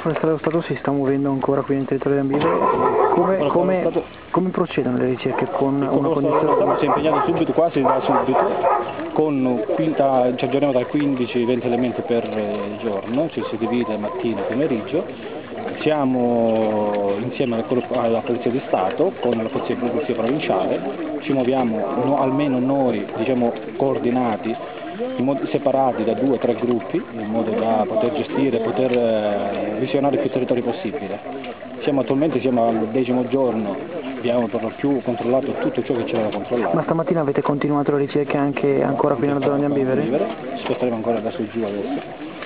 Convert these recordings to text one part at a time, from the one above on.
Forestale dello Stato si sta muovendo ancora qui nel territorio di Ambivere. Come procedono le ricerche con una condizione? Lo Stato si è impegnato subito, quasi da subito, ci aggiorniamo dal 15 ai 20 elementi per giorno, ci si divide mattina e pomeriggio. Siamo insieme alla Polizia di Stato, con la Polizia Provinciale, ci muoviamo almeno noi, diciamo, coordinati, separati da 2 o 3 gruppi, in modo da poter gestire, poter visionare più territori possibile. Attualmente siamo al 10° giorno, abbiamo per lo più controllato tutto ciò che c'era da controllare. Ma stamattina avete continuato le ricerche anche ancora qui nella zona di Ambivere? Sposteremo ancora da su giù adesso.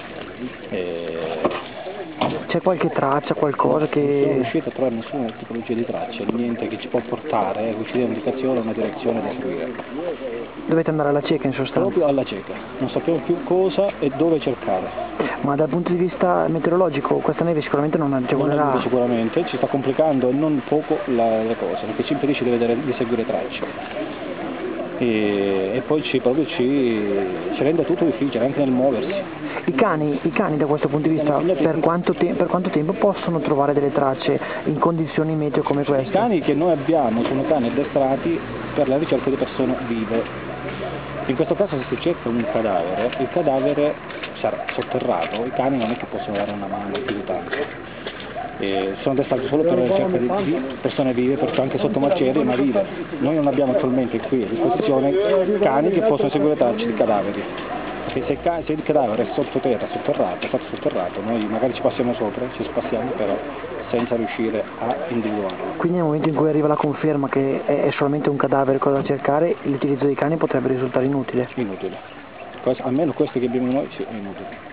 C'è qualche traccia, qualcosa che... Non sono riuscito a trovare nessuna tipologia di traccia, niente che ci può portare, ci dia un'indicazione, una direzione da seguire. Dovete andare alla cieca in sostanza? Proprio alla cieca, non sappiamo più cosa e dove cercare. Ma dal punto di vista meteorologico questa neve sicuramente non agevolerà? Sicuramente, ci sta complicando non poco le cose, perché ci impedisce di seguire tracce. E poi ci rende tutto difficile, anche nel muoversi. I cani da questo punto di vista per quanto tempo possono trovare delle tracce in condizioni meteo come queste? I cani che noi abbiamo sono cani addestrati per la ricerca di persone vive. In questo caso se si cerca un cadavere, il cadavere sarà sotterrato, i cani non è che possono dare una mano più di tanto. Sono addestrati solo per la ricerca di persone vive, perciò anche sotto macerie, ma vive. Noi non abbiamo attualmente qui a disposizione cani che possono seguire tracce di cadaveri. Perché se il cadavere è sottoterra, è stato sotterrato, noi magari ci passiamo sopra, ci spassiamo però senza riuscire a individuarlo. Quindi nel momento in cui arriva la conferma che è solamente un cadavere cosa da cercare, l'utilizzo dei cani potrebbe risultare inutile? Inutile. Almeno questo che abbiamo noi, sì, è inutile.